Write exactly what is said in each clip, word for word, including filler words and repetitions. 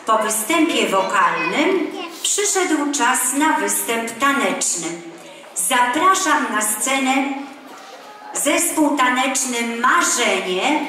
Po występie wokalnym przyszedł czas na występ taneczny. Zapraszam na scenę zespół taneczny Marzenie.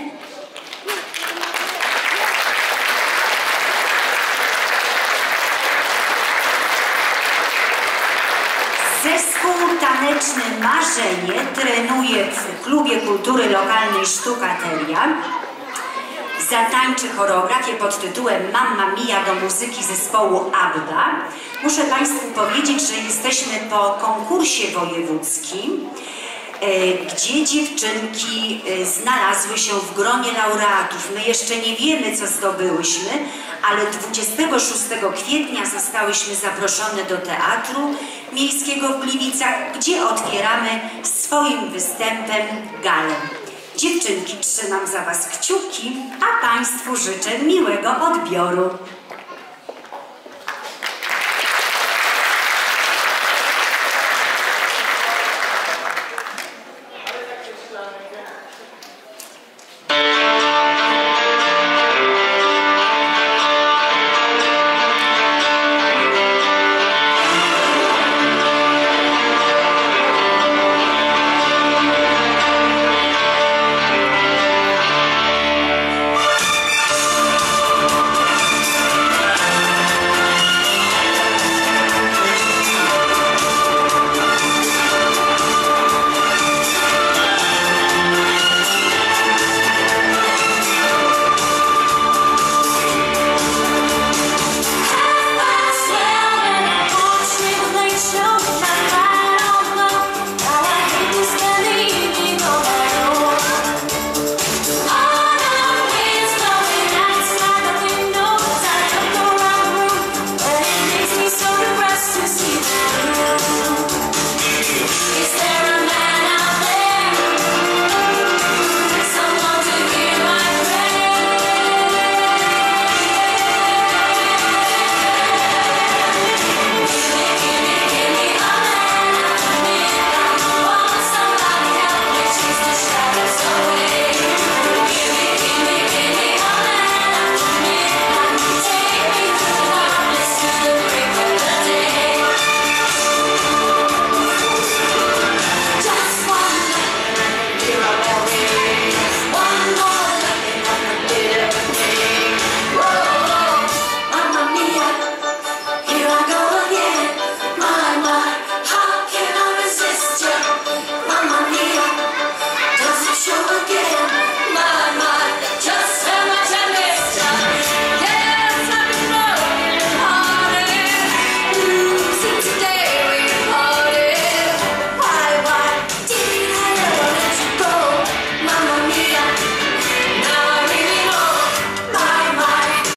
Zespół taneczny Marzenie trenuje w Klubie Kultury Lokalnej Sztukateria. Zatańczy choreografię pod tytułem Mamma Mia do muzyki zespołu ABBA. Muszę Państwu powiedzieć, że jesteśmy po konkursie wojewódzkim, gdzie dziewczynki znalazły się w gronie laureatów. My jeszcze nie wiemy, co zdobyłyśmy, ale dwudziestego szóstego kwietnia zostałyśmy zaproszone do Teatru Miejskiego w Gliwicach, gdzie otwieramy swoim występem galę. Dziewczynki, trzymam za Was kciuki, a Państwu życzę miłego odbioru.